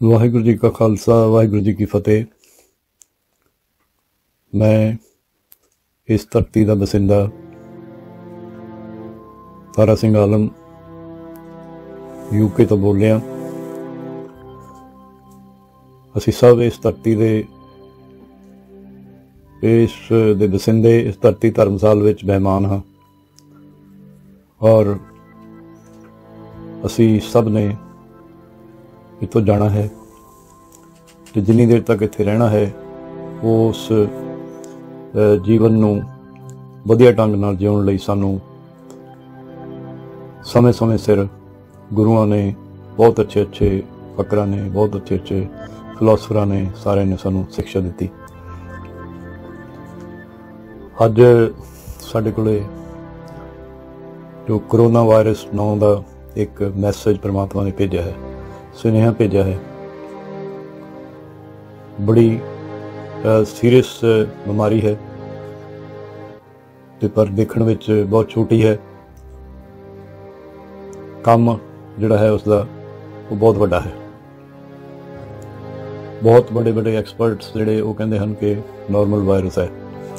वाहिगुरू जी का खालसा वाहिगुरू जी की फतेह। मैं इस धरती का बसिंदा तारा सिंह आलम यूके तो बोल रहा। असी सब इस धरती दे बसिंदे, इस धरती धर्मसाल विच मेहमान हाँ और असी सब ने इतों जाना है तो जिन्नी देर तक इत्थे रहना है उस जीवन नूं वधिया ढंग नाल जीउण लई सानू समय समय सिर गुरुआं ने बहुत अच्छे अच्छे फकरां ने, बहुत अच्छे अच्छे फिलोसफरां ने, सारे ने सानू शिक्षा दी। अज साडे कोले जो करोना वायरस नाम का एक मैसेज परमात्मा ने भेजा है, सुनेहा भेजा है। बड़ी सीरियस बीमारी है ते पर देखने विच बहुत छोटी है। काम जिहड़ा है उसका वो बहुत बड़ा है। बहुत बड़े बड़े एक्सपर्ट्स जिहड़े वो कहते हैं कि नॉर्मल वायरस है,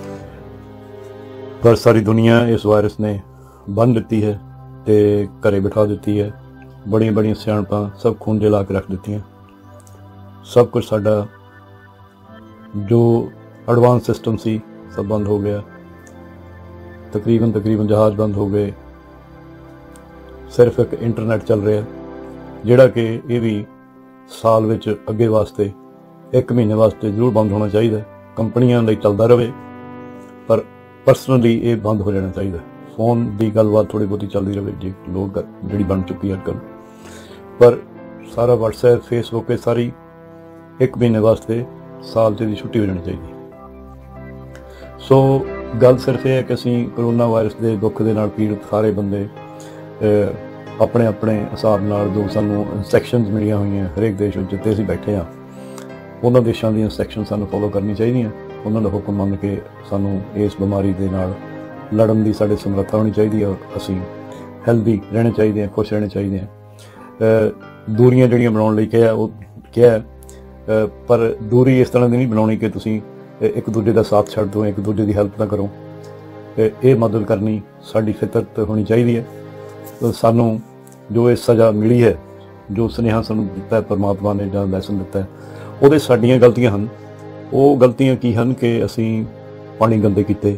पर सारी दुनिया इस वायरस ने बन दी है ते घरे बिठा दी है। बड़िया बड़िया सियाणपां सब खूंजे ला के रख दी। सब कुछ साडा जो एडवांस सिस्टम सी सब बंद हो गया। तकरीबन जहाज़ बंद हो गए। सिर्फ एक इंटरनेट चल रहा है जिहड़ा कि ये भी साल विच अगे वास्ते 1 महीने वास्ते जरूर बंद होना चाहिए। कंपनियां लई चलदा रहे पर परसनली ये बंद हो जाना चाहिए। फोन की गलबात थोड़ी बहुती चलती रहे जी लोड जी बन चुकी है अजकल, पर सारा व्हाट्सएप फेसबुक ये सारी 1 महीने वास्ते साल की छुट्टी हो जानी चाहिए। सो गल सिर्फ यह है कि असीं करोना वायरस के दुख के नाल पीड़ित सारे बंदे अपने अपने हिसाब नाल जो सानू इंस्ट्रक्शनस मिलियां हुई हैं हरेक देश में जिते असीं बैठे हाँ उन्होंने देशों की इंस्ट्रक्शन सानू फॉलो करनी चाहिए। उन्होंने हुक्म मन के सानू इस बीमारी के नाल लड़न की साढ़े समर्था होनी चाहिए और असीं हैल्दी रहने चाहिए, खुश रहने चाहिए। दूरियां जिहड़ियां बनाउण लई कहा पर दूरी इस तरह की नहीं बनानी कि तुसीं एक दूजे का साथ छड्ड दो, एक दूजे की हैल्प ना करो। ये मदद करनी साडी फितरत होनी चाहिए है। तो सानू जो ये सज़ा मिली है, जो सुनेहा सानू दिता है परमात्मा ने जो लैसन दिता है, वो साडियां गलतियां हैं। वो गलतियां की हैं कि असीं पानी गंदे किते,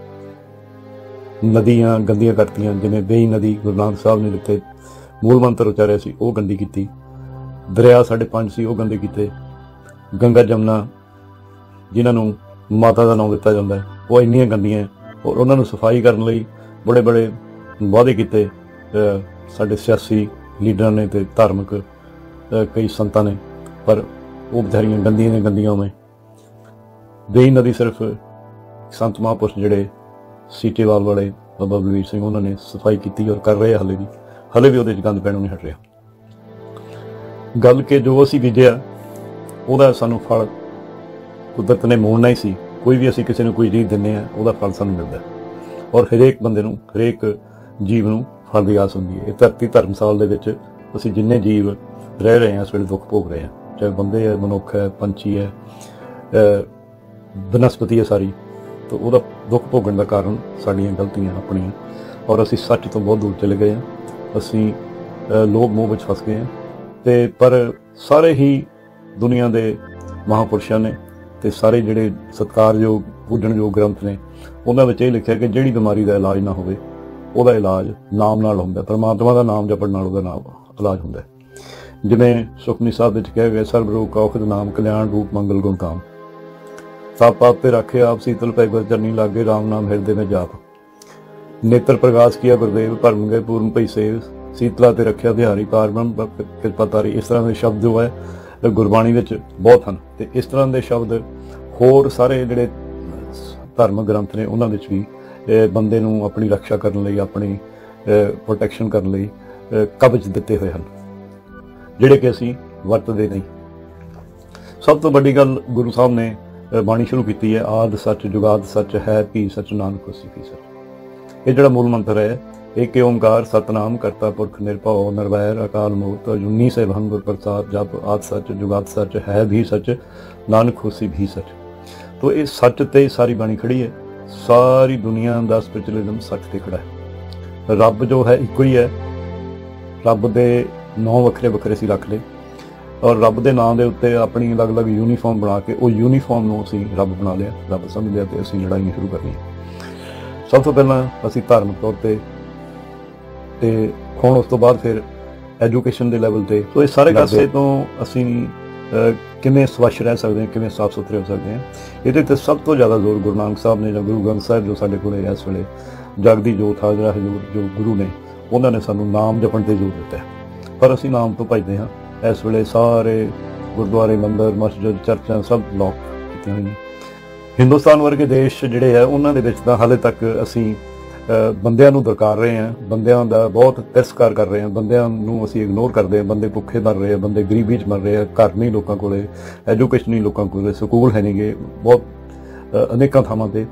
नदियां गंदियां करतियां। जिवें बेई नदी गुरु नानक साहब ने जिथे मूल मंत्र उचारिया सी वो गंदी की। दरिया साढ़े 5 सी वो गंदे किते। गंगा जमुना जिन्होंने माता का नाम दिता जाता है वो इन्नियां गंदियां और उन्होंने सफाई करने लई बड़े बड़े वादे किते साडे सियासी लीडर ने ते धार्मिक कई संतां ने, पर वो बेचारियां गंदियां ने गंदियां में। बेई नदी सिर्फ संत महापुरुष जिहड़े सीटेवाल वाले बाबा बलवीर सिंह उन्होंने सफाई की और कर रहे हले भी वो गंद पैणों नहीं हट रहा। गल के जो असीं बीजिया ਉਹਦਾ ਸਾਨੂੰ फल कुदरत ने मोड़ना ही सी। कोई भी असीं किसी को कोई चीज़ दिंदे आ ਉਹਦਾ फल सानू मिलता और हरेक बंदे नूं हरेक जीव नूं फल की आस हुंदी है। ये धरती धर्मसाल दे विच असीं जिन्ने जीव रह रहे हैं इस वेले दुख भोग रहे हैं, चाहे बंदे है, मनुख है, पंछी है, बनस्पति है सारी। तो ਉਹਦਾ दुख भोगण का कारण साड़ियां गलतियां अपनियां और असीं सच तो बहुत दूर चले गए हैं। असीं लोभ मोह विच फस गए हैं। ते पर सारे ही दुनिया के महापुरुषों ने ते सारे जिहड़े सत्कारयोग पूजणयोग ग्रंथ ने उन्हां विच इह लिखिआ कि जिहड़ी बीमारी का इलाज ना होवे उहदा इलाज नाम नाल हुंदा। परमात्मा का नाम जपण नाल उहदा नाम इलाज हुंदा। जिवें सुखमनी साहिब विच कहा गया सर्ब रोग का औखद नाम कल्याण रूप मंगल गुण काम। ताप पाप ते राखे आप शीतल पै गुर चरनी लागे राम नाम हृदय में जाप। नेत्र प्रकाश किया गुरदेव भरम गए पूर्ण भई सेव शीतला ते रखिया बिहारी पार ब्रह्म कृपा तारी। इस तरह के शब्द जो है गुरबाणी विच बहुत हैं। तो इस तरह के शब्द होर सारे जिहड़े धार्मिक ग्रंथ ने उन्हां विच भी बंदे नूं अपनी रक्षा करने लई, अपनी प्रोटैक्शन करने लई कवच दिते हुए हैं जिहड़े कि असीं वरतदे नहीं। सब तो वड्डी गल गुरु साहब ने बाणी शुरू की है, आद सच जुगाद सच है भी सच नानक होसी भी सच। ये जिहड़ा मूल मंत्र है एक ओंकार सतनाम करता पुरख निरभव निर्वैर अकाल मूर्त अजूनी से भंग गुर प्रसाद जप आद सच जुगात सच है भी सच नानक होसी भी सच। तो ये सच ते सारी बाणी खड़ी है। सारी दुनिया का स्पिरिचुअलिज्म सच ते खड़ा है। रब जो है इको ही है। रब दे नौ वखरे वखरे असीं रख ले और रब दे नाम दे उत्ते अपनी अलग अलग यूनीफॉर्म बना के वो यूनीफॉर्म नूं असीं रब बना लिया, रब समझ लिया ते असीं लड़ाई शुरू कर ली। सब तो पहलां असीं धार्मिक तौर ते हुण उस तो बाद फिर एजुकेशन के लैवल ते तो इस सारे पासे तो असीं किवें स्वच्छ रह सकते हैं, किवें साफ सुथरे हो सकते हैं, ये तो सब तो ज़्यादा जोर गुरु नानक साहब ने, गुरु ग्रंथ साहब जो साडे कोल इस वेले जगदी जोत हाजरा हजूर जो गुरु ने उन्होंने सानू नाम जपण ते जोर दिता है। पर असीं नाम तो भजदे हाँ। इस वेले सारे गुरुद्वारे मंदिर मस्जिद चर्चां सब लॉक कीतियां होईयां। हिंदुस्तान वर्गे देश जिहड़े है उन्हां दे विच तां हाले तक असीं बंदियां नूं दरकार रहे हैं, बंदियां दा बहुत तिरस्कार कर रहे हैं, बंदियां नूं असीं इग्नोर करते हैं। बंदे भुखे मर रहे हैं, बंदे गरीबी च मर रहे हैं, घर नहीं लोगों कोले, एजुकेशन नहीं लोगों कोले, स्कूल है नहीं गे, बहुत अनेकों थावां ते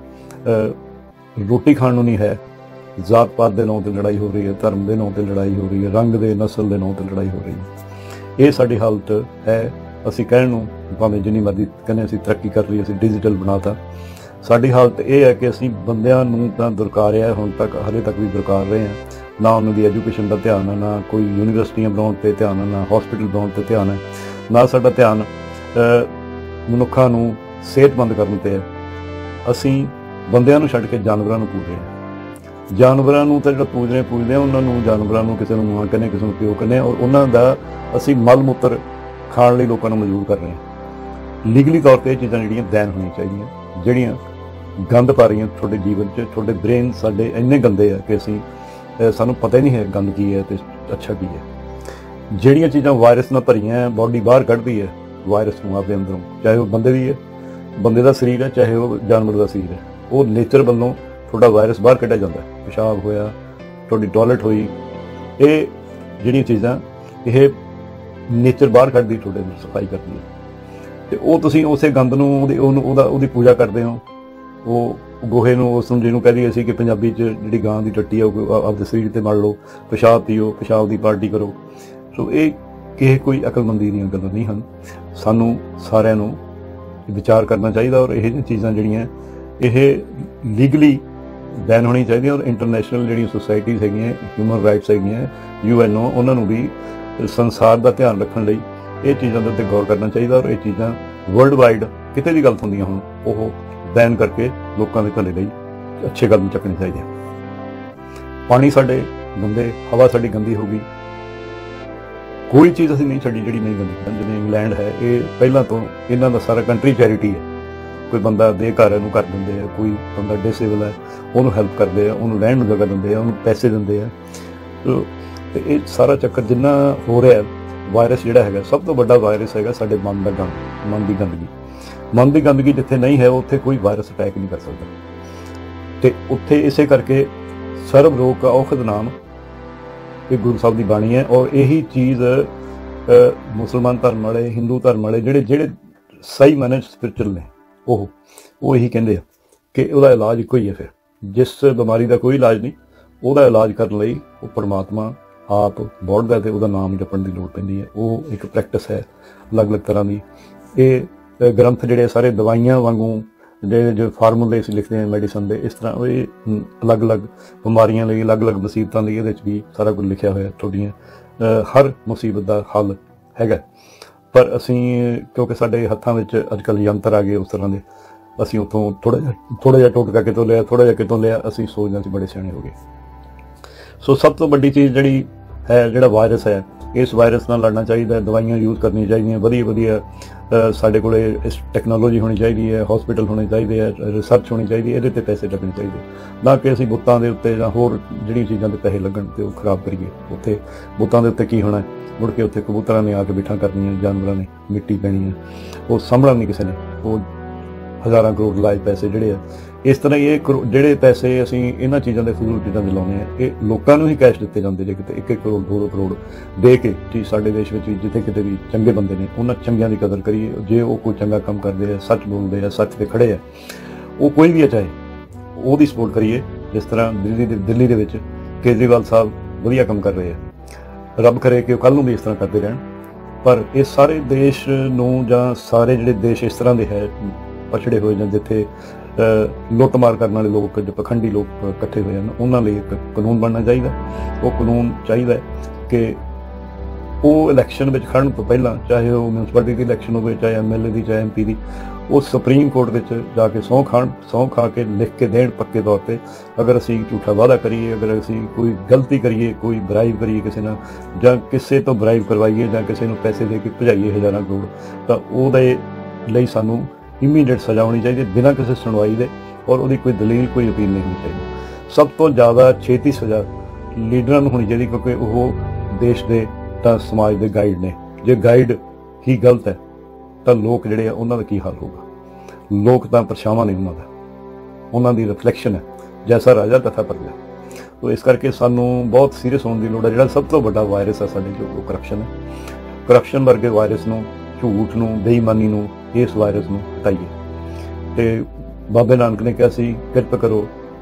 रोटी खाण नूं नहीं है। जात पात के नाम पर लड़ाई हो रही है, धर्म के नाम पर लड़ाई हो रही है, रंग के नस्ल के नाम पर लड़ाई हो रही है। ये साडी हालत है। असीं कहण नूं भावें जिन्नी मर्जी कहने असीं तरक्की कर ली, असीं डिजिटल बनाता, साडी हालत यह है कि असीं बंदियां नूं तां दुरकारिया हुण तक हले तक भी दुरकार रहे हैं। ना उन्होंने एजुकेशन का ध्यान है, ना कोई यूनीवर्सिटियां बनाउण ते ध्यान है, ना हॉस्पिटल बनाउण ते ध्यान है, ना साडा ध्यान मनुक्खां नूं सेहतमंद करन ते है। असीं बंदियां नूं छड्ड के जानवरां नूं पूज रहे हैं। जानवरां नूं तां जिहड़ा पूजदे हैं उन्हां नूं जानवरां नूं किसी नूं मां कहने, किसी नूं प्यो कहने और उन्हां दा असीं मल मूत्र खाण लई लोकां नूं मजबूर कर रहे हैं। लीगली तौर पर यह चीज़ां जिहड़ियां बैन होणीआं चाहीदियां, जिहड़ियां गंद पा रही थोड़े जीवन च। थोड़े ब्रेन साडे इन्ने गंदे है कि असीं सानू पता ही नहीं है गंद की है तो अच्छा की है। जिहड़ियां चीज़ां वायरस नाल भरियां है, बॉडी बाहर कढ़दी है वायरस नूं आपदे अंदरों, चाहे वह बंदे दी है, बंदे दा शरीर है, चाहे वह जानवर दा शरीर है, वो नेचर वालों थोड़ा वायरस बाहर कढ़िया जाता है। पेशाब होया, थोड़ी टॉयलेट होई, ये जिहड़ियां चीज़ां ये नेचर बाहर कढ़दी, थोड़े सफाई करती है। तो वो तुसीं उसे गंद नूं उहदी पूजा करते हो। वो गोहे नूं उस नूं जिहनूं कह दईए असीं कि पंजाबी च जिहड़ी गां दी टट्टी है आपदे शरीर ते मल लो, पेशाब पीओ, पेशाब दी पार्टी करो। सो ये किसी कोई अकलमंदी दीयां गल्लां नहीं हन। सानूं सारिआं नूं विचार करना चाहिए और यह चीज़ां जिहड़ियां ये लीगली बैन होनी चाहिए और इंटरनेशनल जिहड़ियां सोसाइटीज़ हैगियां, ह्यूमन राइट्स हैगियां, UNO उन्हां नूं भी संसार का ध्यान रखने लई ये चीज़ों के उत्ते गौर करना चाहिए और ये चीज़ां वर्ल्ड वाइड किते भी गलत होंदियां होण वो बैन करके लोगों के भले लई अच्छे कदम चुकने चाहिए। पानी साडे गंदे, हवा साडी गंदी हो गई, कोई चीज़ असीं नहीं छड्डी जिहड़ी नहीं गंदी। जिवें इंग्लैंड है, ये पहलां तो इन्हां दा सारा कंट्री चैरिटी है। कोई बंदा बेघर नूं कर दिंदे है, कोई बंदा डिसेबल है उन्होंने हेल्प करते हैं, उन्होंने रहण नूं जगह दिंदे हैं, उन्होंने पैसे दिंदे हैं। तो ये सारा चक्कर जिन्ना हो रहा है, वायरस जिहड़ा हैगा सब तो बड़ा वायरस हैगा साडे मन दा गंद, मन की गंदगी। मन की गंदगी जिथे नहीं है उत्थे कोई वायरस अटैक नहीं कर सकता। तो उत्थे इसे करके सर्व रोग का औखद नाम ये गुरु साहब की बाणी है। और यही चीज़ मुसलमान धर्म वाले, हिंदू धर्म वाले जिहड़े जिहड़े सही मैने स्पिरिचुअल ने वो यही कहते हैं कि उसका इलाज इको ही है। फिर जिस बीमारी का कोई इलाज नहीं, उसका इलाज करने लई वो परमात्मा आप बौड़दा ते उसदा नाम जपण की लोड़ पैंदी है। वो एक प्रैक्टिस है अलग अलग तरह की। ये ग्रंथ जिहड़े सारे दवाइयां वांगू जो फार्मूले लिखते हैं मेडिसन के, इस तरह ये अलग अलग बीमारियां लई, अलग अलग मुसीबतों लई इहदे भी सारा कुछ लिखा होया। थोड़ियां हर मुसीबत का हल हैगा। पर असीं क्योंकि साडे हत्थां विच अजकल यंत्र आ गए उस तरह के, असीं उत्थों थोड़ा जिहा टोटका कितों लिया, थोड़ा जिहा कितों लिया, असीं सोचदे असीं बड़े सियाणे हो गए। सो सब तो वड्डी चीज़ जिहड़ी है, जिहड़ा वायरस है, इस वायरस नाल लड़ना चाहिए। दवाइयां यूज़ करनी चाहिए, वधिया वधिया साडे कोले इस टैक्नोलॉजी होनी चाहिए है, हॉस्पिटल होने चाहिए है, रिसर्च होनी चाहिए, ये ते पैसे लगने चाहिए, ना कि असीं बुत्तां दे उत्ते जां होर जिहड़ियां चीज़ां ते पैसे लगण ते ओह खराब करिए। उत्थे बुत्तां दे उत्ते की होना, मुड़ के उत्थे कबूतरां ने आके बिठा करनियां, जानवरां ने मिट्टी पैनी है, वो संभलण नहीं किसी ने, वो हज़ारां करोड़ लाए पैसे जिहड़े आ। इस तरह ये जिहड़े पैसे असीं इन्हां चीज़ां दे फजूल चीज़ां दे लाउने आ, ये लोकां नूं ही कैश दित्ते जांदे जे किते 1-1 करोड़ 2-2 करोड़ दे के जी साडे देश विच जिथे किते भी चंगे बंदे ने उन्हां चंगियां दी कदर करिए। जे वो कोई चंगा काम करदे आ, सच बोलदे आ, सच ते खड़े आ, वो कोई भी है चाहे ਉਹਦੀ सपोर्ट करिए। जिस तरह दिल्ली दे विच ਕੇਜਰੀਵਾਲ ਸਾਹਿਬ ਵਧੀਆ ਕੰਮ ਕਰ ਰਹੇ ਆ। ਰੱਬ ਕਰੇ ਕਿ ਉਹ ਕੱਲ੍ਹ ਨੂੰ ਵੀ ਇਸ ਤਰ੍ਹਾਂ ਕਰਦੇ ਰਹਿਣ। ਪਰ ਇਹ ਸਾਰੇ ਦੇਸ਼ ਨੂੰ ਜਾਂ ਸਾਰੇ ਜਿਹੜੇ ਦੇਸ਼ ਇਸ ਤਰ੍ਹਾਂ ਦੇ ਹੈ ਪਛੜੇ ਹੋਏ ਜਾਂ ਜਿੱਥੇ ਲੁੱਟ ਮਾਰ ਕਰਨ ਵਾਲੇ ਲੋਕ, ਜੋ ਪਖੰਡੀ ਲੋਕ ਇਕੱਠੇ ਹੋਏ ਹਨ, ਉਹਨਾਂ ਲਈ ਇੱਕ ਕਾਨੂੰਨ ਬਣਨਾ ਚਾਹੀਦਾ। ਉਹ ਕਾਨੂੰਨ ਚਾਹੀਦਾ ਕਿ ਉਹ ਇਲੈਕਸ਼ਨ ਵਿੱਚ ਖੜ੍ਹਨ ਤੋਂ ਪਹਿਲਾਂ, ਚਾਹੇ ਉਹ ਮਿਊਨਿਸਪੈਲਿਟੀ ਦੀ ਇਲੈਕਸ਼ਨ ਹੋਵੇ, ਚਾਹੇ MLA ਦੀ, ਚਾਹੇ MP ਦੀ, ਉਹ ਸੁਪਰੀਮ ਕੋਰਟ ਵਿੱਚ ਜਾ ਕੇ ਸਹੁੰ ਖਾ ਕੇ ਲਿਖ ਕੇ ਦੇਣ ਪੱਕੇ ਤੌਰ ਤੇ, ਅਗਰ ਅਸੀਂ ਝੂਠਾ ਵਾਅਦਾ ਕਰੀਏ, ਅਗਰ ਅਸੀਂ ਕੋਈ ਗਲਤੀ ਕਰੀਏ, ਕੋਈ ਬਰਾਈਬ ਕਰੀਏ ਕਿਸੇ ਨਾਲ, ਜਾਂ ਕਿਸੇ ਤੋਂ ਬਰਾਈਬ ਕਰਵਾਈਏ, ਜਾਂ ਕਿਸੇ ਨੂੰ ਪੈਸੇ ਦੇ ਕੇ ਭਜਾਈਏ ਹਜ਼ਾਰਾਂ ਕਰੋੜ, ਤਾਂ ਉਹਦੇ ਲਈ ਸਾਨੂੰ ਇਮੀਡੀਏਟ ਸਜ਼ਾ ਹੋਣੀ ਚਾਹੀਦੀ ਬਿਨਾਂ ਕਿਸੇ ਸੁਣਵਾਈ ਦੇ, ਔਰ ਉਹਦੀ ਕੋਈ ਦਲੀਲ, ਕੋਈ ਅਪੀਲ ਨਹੀਂ ਹੋਣੀ ਚਾਹੀਦੀ। ਸਭ ਤੋਂ ਜ਼ਿਆਦਾ ਛੇਤੀ ਸਜ਼ਾ ਲੀਡਰਾਂ ਨੂੰ ਹੋਣੀ ਚਾਹੀਦੀ, ਕਿਉਂਕਿ ਉਹ ਦੇਸ਼ ਦੇ ਤਾਂ ਸਮਾਜ ਦੇ ਗਾਈਡ ਨੇ। ਜੇ ਗਾਈਡ ਹੀ ਗਲਤ ਹੈ ਤਾਂ ਲੋਕ ਜਿਹੜੇ ਆ ਉਹਨਾਂ ਦਾ ਕੀ ਹਾਲ ਹੋਊਗਾ? ਲੋਕ ਤਾਂ ਪਰਛਾਵਾਂ ਨਹੀਂ ਉਹਨਾਂ ਦੀ ਰਿਫਲੈਕਸ਼ਨ ਹੈ, ਜੈਸਾ ਰਾਜਾ ਤਥਾ ਪ੍ਰਜਾ। ਤੋ ਇਸ ਕਰਕੇ ਸਾਨੂੰ ਬਹੁਤ ਸੀਰੀਅਸ ਹੋਣ ਦੀ ਲੋੜ ਹੈ। ਜਿਹੜਾ ਸਭ ਤੋਂ ਵੱਡਾ ਵਾਇਰਸ ਹੈ ਸਾਡੇ ਜੋ, ਉਹ ਕਰਪਸ਼ਨ ਹੈ। ਕਰਪਸ਼ਨ ਵਰਗੇ ਵਾਇਰਸ ਨੂੰ, ਝੂਠ ਨੂੰ, ਬੇਈਮਾਨੀ ਨੂੰ, ਇਸ ਵਾਇਰਸ ਨੂੰ ਹਟਾਈਏ। ਤੇ ਬਾਬੇ ਨਾਨਕ ਨੇ ਕਿਹਾ ਸੀ, ਕਿਰਪ ਕਰੋ,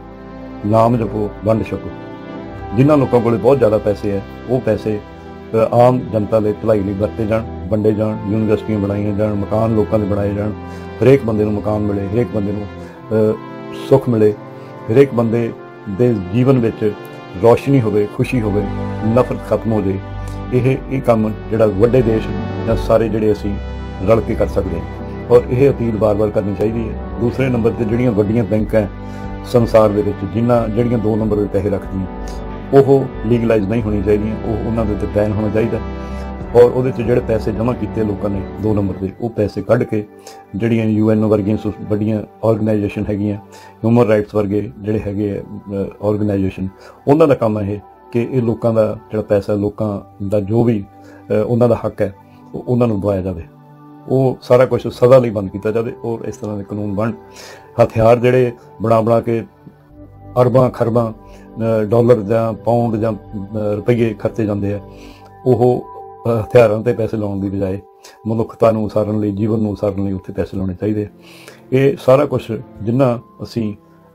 ਨਾਮ ਜਪੋ, ਵੰਡ ਛਕੋ। ਜਿਨ੍ਹਾਂ ਲੋਕਾਂ ਕੋਲ ਬਹੁਤ ਜ਼ਿਆਦਾ ਪੈਸੇ ਹੈ, ਉਹ ਪੈਸੇ ਆਮ ਜਨਤਾ ਲਈ ਭਲਾਈ ਲਈ ਵਰਤੇ ਜਾਣ, ਵੰਡੇ ਜਾਣ, ਯੂਨੀਵਰਸਿਟੀਆਂ ਬਣਾਈਆਂ ਜਾਣ, ਮਕਾਨ ਲੋਕਾਂ ਦੇ ਬਣਾਏ ਜਾਣ, ਹਰੇਕ ਬੰਦੇ ਨੂੰ ਮਕਾਨ ਮਿਲੇ, ਹਰੇਕ ਬੰਦੇ ਨੂੰ ਸੁੱਖ ਮਿਲੇ, ਹਰੇਕ ਬੰਦੇ ਦੇ ਜੀਵਨ ਵਿੱਚ ਰੌਸ਼ਨੀ ਹੋਵੇ, ਖੁਸ਼ੀ ਹੋਵੇ, ਨਫ਼ਰਤ ਖਤਮ ਹੋ ਜਾਏ। ਇਹ ਕੰਮ ਜਿਹੜਾ ਵੱਡੇ ਦੇਸ਼ ਜਾਂ ਸਾਰੇ ਜਿਹੜੇ ਅਸੀਂ ਰਲ ਕੇ ਕਰ ਸਕਦੇ ਹਾਂ, ਔਰ ਇਹ ਅਪੀਲ ਵਾਰ-ਵਾਰ ਕਰਨੀ ਚਾਹੀਦੀ ਹੈ। ਦੂਸਰੇ ਨੰਬਰ 'ਤੇ ਜਿਹੜੀਆਂ ਵੱਡੀਆਂ ਬੈਂਕਾਂ ਸੰਸਾਰ ਦੇ ਵਿੱਚ, ਜਿਹੜੀਆਂ 2 ਨੰਬਰ ਦੇ ਪੈਸੇ ਰੱਖਦੀਆਂ, ਉਹ ਲੀਗਲਾਈਜ਼ ਨਹੀਂ ਹੋਣੀ ਚਾਹੀਦੀਆਂ। ਉਹਨਾਂ ਦੇ ਉੱਤੇ ਬੈਨ ਹੋਣਾ ਚਾਹੀਦਾ, ਔਰ ਉਹਦੇ 'ਚ ਜਿਹੜੇ ਪੈਸੇ ਜਮ੍ਹਾਂ ਕੀਤੇ ਲੋਕਾਂ ਨੇ 2 ਨੰਬਰ ਦੇ, ਉਹ ਪੈਸੇ ਕੱਢ ਕੇ ਜਿਹੜੀਆਂ UN ਵਰਗੀਆਂ ਵੱਡੀਆਂ ਆਰਗੇਨਾਈਜੇਸ਼ਨ ਹੈਗੀਆਂ, ਹਿਊਮਨ ਰਾਈਟਸ ਵਰਗੇ ਜਿਹੜੇ ਹੈਗੇ ਆਰਗੇਨਾਈਜੇਸ਼ਨ, ਉਹਨਾਂ ਦਾ ਕੰਮ ਇਹ ਕਿ ਇਹ ਲੋਕਾਂ ਦਾ ਜਿਹੜਾ ਪੈਸਾ, ਲੋਕਾਂ ਦਾ ਜੋ ਵੀ ਉਹਨਾਂ ਦਾ ਹੱਕ ਹੈ, ਉਹਨਾਂ ਨੂੰ ਦਵਾਇਆ ਜਾਵੇ। ਉਹ ਸਾਰਾ ਕੁਝ ਸਦਾ ਲਈ ਬੰਦ ਕੀਤਾ ਜਾਵੇ, ਔਰ ਇਸ ਤਰ੍ਹਾਂ ਦੇ ਕਾਨੂੰਨ ਬਣ। ਹਥਿਆਰ ਜਿਹੜੇ ਬਣਾ ਕੇ ਅਰਬਾਂ ਖਰਬਾਂ ਡਾਲਰ ਜਾਂ ਪਾਉਂਡ ਜਾਂ ਰੁਪਈਏ ਖਰਚੇ ਜਾਂਦੇ ਆ, ਉਹ ਹਥਿਆਰਾਂ 'ਤੇ ਪੈਸੇ ਲਾਉਣ ਦੀ ਬਜਾਏ ਮਨੁੱਖਤਾ ਨੂੰ ਉਸਾਰਨ ਲਈ, ਜੀਵਨ ਨੂੰ ਉਸਾਰਨ ਲਈ ਉੱਥੇ ਪੈਸੇ ਲਾਉਣੇ ਚਾਹੀਦੇ। ਇਹ ਸਾਰਾ ਕੁਛ ਜਿੰਨਾ ਅਸੀਂ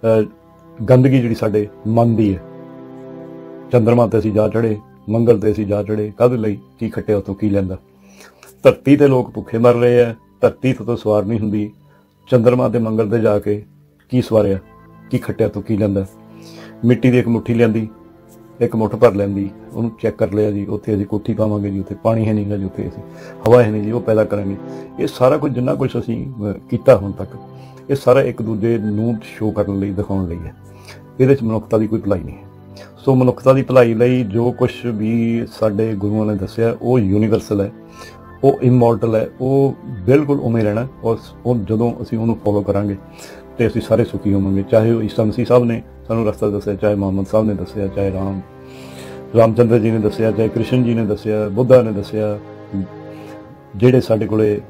ਗੰਦਗੀ ਜਿਹੜੀ ਸਾਡੇ ਮਨ ਦੀ ਹੈ, ਚੰਦਰਮਾ 'ਤੇ ਅਸੀਂ ਜਾ ਚੜ੍ਹੇ, ਮੰਗਲ 'ਤੇ ਅਸੀਂ ਜਾ ਚੜ੍ਹੇ, ਕਾਹਦੇ ਲਈ? ਕੀ ਖੱਟਿਆ ਉੱਥੋਂ, ਕੀ ਲੈਂਦਾ? ਧਰਤੀ 'ਤੇ ਲੋਕ ਭੁੱਖੇ ਮਰ ਰਹੇ ਆ, ਧਰਤੀ ਤੋਂ ਸਵਾਰ ਨਹੀਂ ਹੁੰਦੀ। ਚੰਦਰਮਾ 'ਤੇ ਮੰਗਲ 'ਤੇ ਜਾ ਕੇ ਕੀ ਸਵਾਰਿਆ, ਕੀ ਖੱਟਿਆ ਤੋਂ ਕੀ ਲੈਂਦਾ? ਮਿੱਟੀ ਦੀ ਇੱਕ ਮੁੱਠੀ ਲਿਆਂਦੀ, ਇੱਕ ਮੁੱਠ ਭਰ ਲੈਂਦੀ, ਉਹਨੂੰ ਚੈੱਕ ਕਰ ਲਿਆ ਜੀ, ਉੱਥੇ ਅਸੀਂ ਕੋਠੀ ਪਾਵਾਂਗੇ ਜੀ, ਉੱਥੇ ਪਾਣੀ ਹੈ ਨਹੀਂ ਗਾ ਜੀ, ਉੱਥੇ ਅਸੀਂ ਹਵਾ ਹੈ ਨਹੀਂ ਜੀ, ਉਹ ਪੈਦਾ ਕਰਾਂਗੇ। ਇਹ ਸਾਰਾ ਕੁਝ ਜਿੰਨਾ ਕੁਛ ਅਸੀਂ ਕੀਤਾ ਹੁਣ ਤੱਕ, ਇਹ ਸਾਰਾ ਇੱਕ ਦੂਜੇ ਨੂੰ ਸ਼ੋਅ ਕਰਨ ਲਈ, ਦਿਖਾਉਣ ਲਈ ਹੈ। ਇਹਦੇ 'ਚ ਮਨੁੱਖਤਾ ਦੀ ਕੋਈ ਭਲਾਈ ਨਹੀਂ ਹੈ। ਸੋ ਮਨੁੱਖਤਾ ਦੀ ਭਲਾਈ ਲਈ ਜੋ ਕੁਛ ਵੀ ਸਾਡੇ ਗੁਰੂਆਂ ਨੇ ਦੱਸਿਆ, ਉਹ ਯੂਨੀਵਰਸਲ ਹੈ, ਉਹ ਇਮੋਰਟਲ ਹੈ, ਉਹ ਬਿਲਕੁਲ ਉਵੇਂ ਰਹਿਣਾ। ਔਰ ਉਹ ਜਦੋਂ ਅਸੀਂ ਉਹਨੂੰ ਫੋਲੋ ਕਰਾਂਗੇ ਤੇ ਅਸੀਂ ਸਾਰੇ ਸੁਖੀ ਹੋਵਾਂਗੇ। ਚਾਹੇ ਉਹ ਈਸਾ ਮਸੀਹ ਸਾਹਿਬ ਨੇ ਸਾਨੂੰ ਰਸਤਾ ਦੱਸਿਆ, ਚਾਹੇ ਮੁਹੰਮਦ ਸਾਹਿਬ ਨੇ ਦੱਸਿਆ, ਚਾਹੇ ਰਾਮਚੰਦਰ ਜੀ ਨੇ ਦੱਸਿਆ, ਚਾਹੇ ਕ੍ਰਿਸ਼ਨ ਜੀ ਨੇ ਦੱਸਿਆ, ਬੁੱਧਾ ਨੇ ਦੱਸਿਆ, ਜਿਹੜੇ ਸਾਡੇ ਕੋਲੇ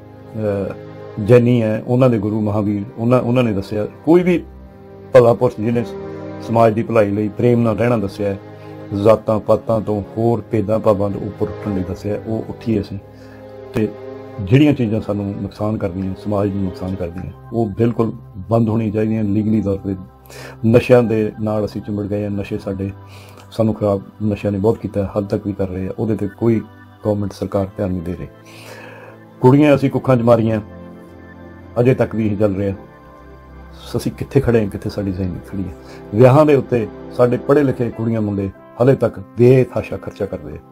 ਜੈਨੀ ਹੈ, ਉਹਨਾਂ ਦੇ ਗੁਰੂ ਮਹਾਵੀਰ, ਉਹਨਾਂ ਨੇ ਦੱਸਿਆ। ਕੋਈ ਵੀ ਭਲਾ ਪੁਰਸ਼ ਜਿਹਨੇ ਸਮਾਜ ਦੀ ਭਲਾਈ ਲਈ ਪ੍ਰੇਮ ਨਾਲ ਰਹਿਣਾ ਦੱਸਿਆ, ਜ਼ਾਤਾਂ ਪਾਤਾਂ ਤੋਂ, ਹੋਰ ਭੇਦਾਂ ਭਾਵਾਂ ਤੋਂ ਉੱਪਰ ਉੱਠਣ ਲਈ ਦੱਸਿਆ, ਉਹ ਉੱਠੀਏ ਅਸੀਂ। ਤੇ ਜਿਹੜੀਆਂ ਚੀਜ਼ਾਂ ਸਾਨੂੰ ਨੁਕਸਾਨ ਕਰਦੀਆਂ, ਸਮਾਜ ਨੂੰ ਨੁਕਸਾਨ ਕਰਦੀਆਂ, ਉਹ ਬਿਲਕੁਲ ਬੰਦ ਹੋਣੀ ਚਾਹੀਦੀਆਂ ਲੀਗਲੀ ਤੌਰ 'ਤੇ। ਨਸ਼ਿਆਂ ਦੇ ਨਾਲ ਅਸੀਂ ਚਿੰਬੜ ਗਏ ਹਾਂ, ਨਸ਼ੇ ਸਾਨੂੰ ਖਰਾਬ, ਨਸ਼ਿਆਂ ਨੇ ਬਹੁਤ ਕੀਤਾ, ਹੱਦ ਤੱਕ ਵੀ ਕਰ ਰਹੇ ਆ। ਉਹਦੇ 'ਤੇ ਕੋਈ ਗੌਰਮੈਂਟ, ਸਰਕਾਰ ਧਿਆਨ ਨਹੀਂ ਦੇ ਰਹੀ। ਕੁੜੀਆਂ ਅਸੀਂ ਕੁੱਖਾਂ 'ਚ ਮਾਰੀਆਂ, ਅਜੇ ਤੱਕ ਵੀ ਇਹ ਚੱਲ ਰਿਹਾ। ਅਸੀਂ ਕਿੱਥੇ ਖੜੇ ਹਾਂ, ਕਿੱਥੇ ਸਾਡੀ ਜ਼ਿੰਦਗੀ ਖੜੀ ਹੈ? ਵਿਆਹਾਂ ਦੇ ਉੱਤੇ ਸਾਡੇ ਪੜ੍ਹੇ ਲਿਖੇ ਕੁੜੀਆਂ ਮੁੰਡੇ ਹਾਲੇ ਤੱਕ ਬੇਤਹਾਸ਼ਾ ਖਰਚਾ ਕਰਦੇ ਆ।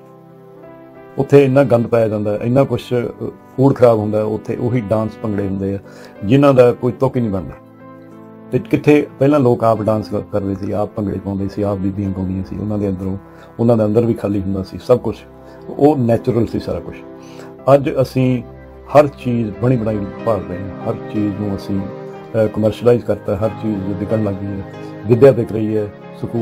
ਉੱਥੇ ਇੰਨਾ ਗੰਦ ਪਾਇਆ ਜਾਂਦਾ, ਇੰਨਾ ਕੁਛ ਫੂਡ ਖਰਾਬ ਹੁੰਦਾ, ਉੱਥੇ ਉਹੀ ਡਾਂਸ ਭੰਗੜੇ ਹੁੰਦੇ ਆ ਜਿਨ੍ਹਾਂ ਦਾ ਕੋਈ ਤੁਕ ਹੀ ਨਹੀਂ ਬਣਦਾ। ਤੇ ਕਿੱਥੇ ਪਹਿਲਾਂ ਲੋਕ ਆਪ ਡਾਂਸ ਕਰਦੇ ਸੀ, ਆਪ ਭੰਗੜੇ ਪਾਉਂਦੇ ਸੀ, ਆਪ ਬੀਬੀਆਂ ਪਾਉਂਦੀਆਂ ਸੀ, ਉਹਨਾਂ ਦੇ ਅੰਦਰ ਵੀ ਖਾਲੀ ਹੁੰਦਾ ਸੀ ਸਭ ਕੁਛ, ਉਹ ਨੈਚੁਰਲ ਸੀ ਸਾਰਾ ਕੁਛ। ਅੱਜ ਅਸੀਂ ਹਰ ਚੀਜ਼ ਬਣੀ ਬਣਾਈ ਭਾਲ ਰਹੇ ਹਾਂ, ਹਰ ਚੀਜ਼ ਨੂੰ ਅਸੀਂ ਕਮਰਸ਼ਲਾਈਜ਼ ਕਰਤਾ, ਹਰ ਚੀਜ਼ ਵਿਕਣ ਲੱਗ ਗਈ ਹੈ, ਵਿੱਦਿਆ ਵਿਕ ਰਹੀ ਹੈ,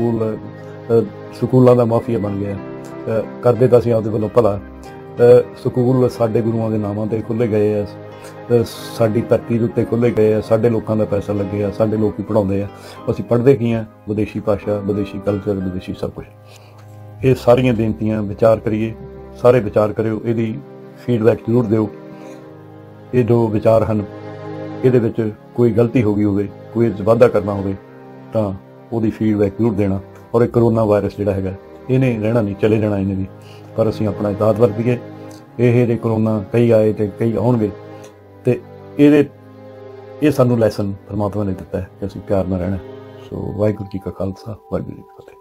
ਸਕੂਲਾਂ ਦਾ ਮਾਫੀਆ ਬਣ ਗਿਆ। ਕਰਦੇ ਤਾਂ ਅਸੀਂ ਆਪਦੇ ਵੱਲੋਂ ਭਲਾ, ਸਕੂਲ ਸਾਡੇ ਗੁਰੂਆਂ ਦੇ ਨਾਮਾਂ 'ਤੇ ਖੁੱਲ੍ਹੇ ਗਏ ਆ, ਸਾਡੀ ਧਰਤੀ ਦੇ ਉੱਤੇ ਖੁੱਲ੍ਹੇ ਗਏ ਆ, ਸਾਡੇ ਲੋਕਾਂ ਦਾ ਪੈਸਾ ਲੱਗਿਆ, ਸਾਡੇ ਲੋਕ ਹੀ ਪੜ੍ਹਾਉਂਦੇ ਆ, ਅਸੀਂ ਪੜ੍ਹਦੇ ਕੀ ਹਾਂ? ਵਿਦੇਸ਼ੀ ਭਾਸ਼ਾ, ਵਿਦੇਸ਼ੀ ਕਲਚਰ, ਵਿਦੇਸ਼ੀ ਸਭ ਕੁਛ। ਇਹ ਸਾਰੀਆਂ ਬੇਨਤੀਆਂ ਵਿਚਾਰ ਕਰੀਏ, ਸਾਰੇ ਵਿਚਾਰ ਕਰਿਓ, ਇਹਦੀ ਫੀਡਬੈਕ ਜ਼ਰੂਰ ਦਿਓ। ਇਹ ਜੋ ਵਿਚਾਰ ਹਨ, ਇਹਦੇ ਵਿੱਚ ਕੋਈ ਗਲਤੀ ਹੋ ਗਈ ਹੋਵੇ, ਕੋਈ ਵਾਧਾ ਕਰਨਾ ਹੋਵੇ ਤਾਂ ਉਹਦੀ ਫੀਡਬੈਕ ਜ਼ਰੂਰ ਦੇਣਾ। और एक करोना वायरस जिहड़ा हैगा इहने रहना नहीं, चले जाना इहने भी, पर असीं अपना एहतियात वरतीए। ਇਹ ਜਿਹੜੇ ਕਰੋਨਾ ਕਈ ਆਏ ਤੇ ਕਈ ਆਉਣਗੇ, ਤੇ ਇਹ ਸਾਨੂੰ ਲੈਸਨ ਪਰਮਾਤਮਾ ਨੇ ਦਿੱਤਾ ਹੈ ਕਿ ਅਸੀਂ ਪਿਆਰ ਨਾਲ ਰਹਿਣਾ। ਸੋ ਵਾਹਿਗੁਰੂ ਜੀ ਕਾ ਖਾਲਸਾ, ਵਾਹਿਗੁਰੂ ਜੀ ਕੀ ਫਤਿਹ।